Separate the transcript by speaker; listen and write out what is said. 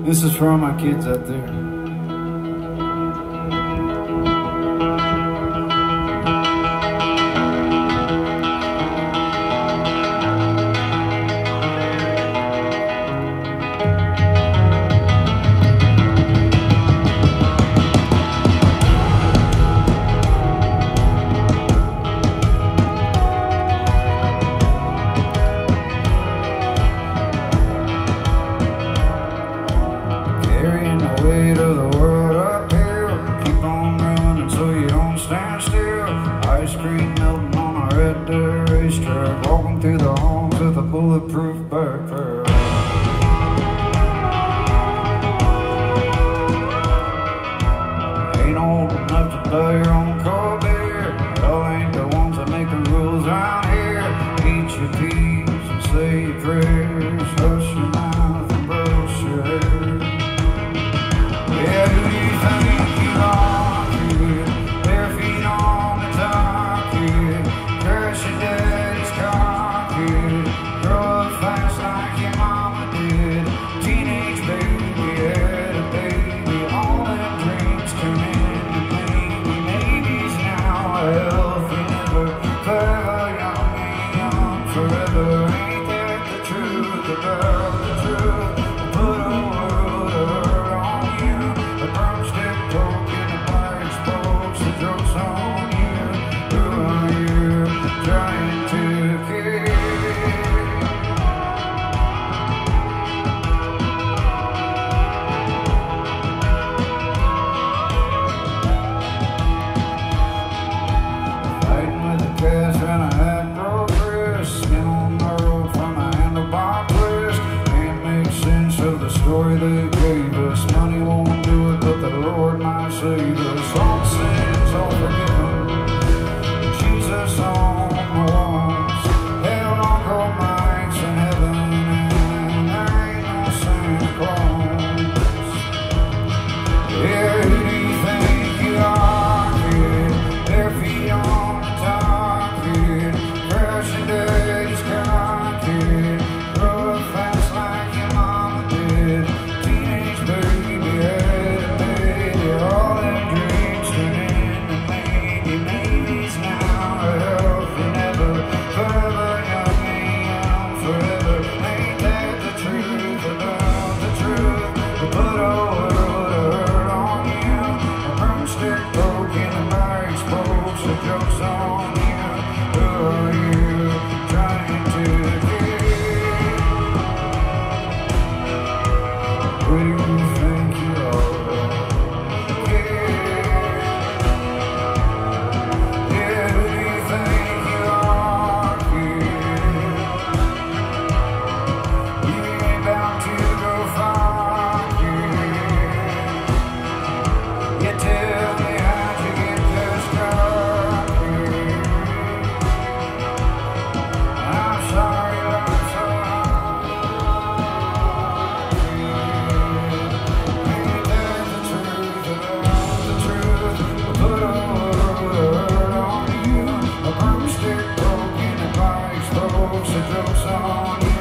Speaker 1: This is for all my kids out there. Carrying the weight of the world uphill. Keep on running so you don't stand still. Ice cream melting on a red dirt racetrack. Walking through the homes with a bulletproof backpack. Ain't old enough to buy your own cold beer. Y'all ain't the ones that make the rules around here. Eat your peas and say your prayers. Hush your mouth and brush your hair. Yeah, who do you think you are, kid? Bare feet on the top, kid. Crash your daddy's car, kid. Grow up fast like your mama did. Teenage baby had a baby. All them dreams turn into maybes now. Healthy, never clever, young forever. Ain't that the truth about the truth? Put a world of hurt on you. The broomstick broken, the fire explodes, the joke's on you. Who are you trying to kill? Fighting with the cash and I had broke wrist. Skin on the road from a handlebar twist. Can't make sense of the story they gave us. Money won't do it, but the Lord might save us. All sins all forgiven. Jesus on the walls. Held on cold nights in heaven, and there ain't no Santa Claus. Yeah, who do you think you are, kid? Bare feet on the top, kid. Crashing daddy's car, kid. Grow up fast like your mama did. Teenage baby had a baby. All them dreams turn into maybes now. Healthy, never forever, young forever. Ain't that the truth about the truth? We put a world of hurt on you. A broomstick broken, the fire explodes, the joke's on you. Who are you trying to kill? Who do you think you are? Yeah, who do you think you are, kid? You ain't bound to go far, kid. You tell me how'd you get this car, kid? I'm sorry, I'm so hard, kid. Ain't that the truth about the truth? We put a world of hurt on you. A broomstick broken, the fire explodes, the joke's on you.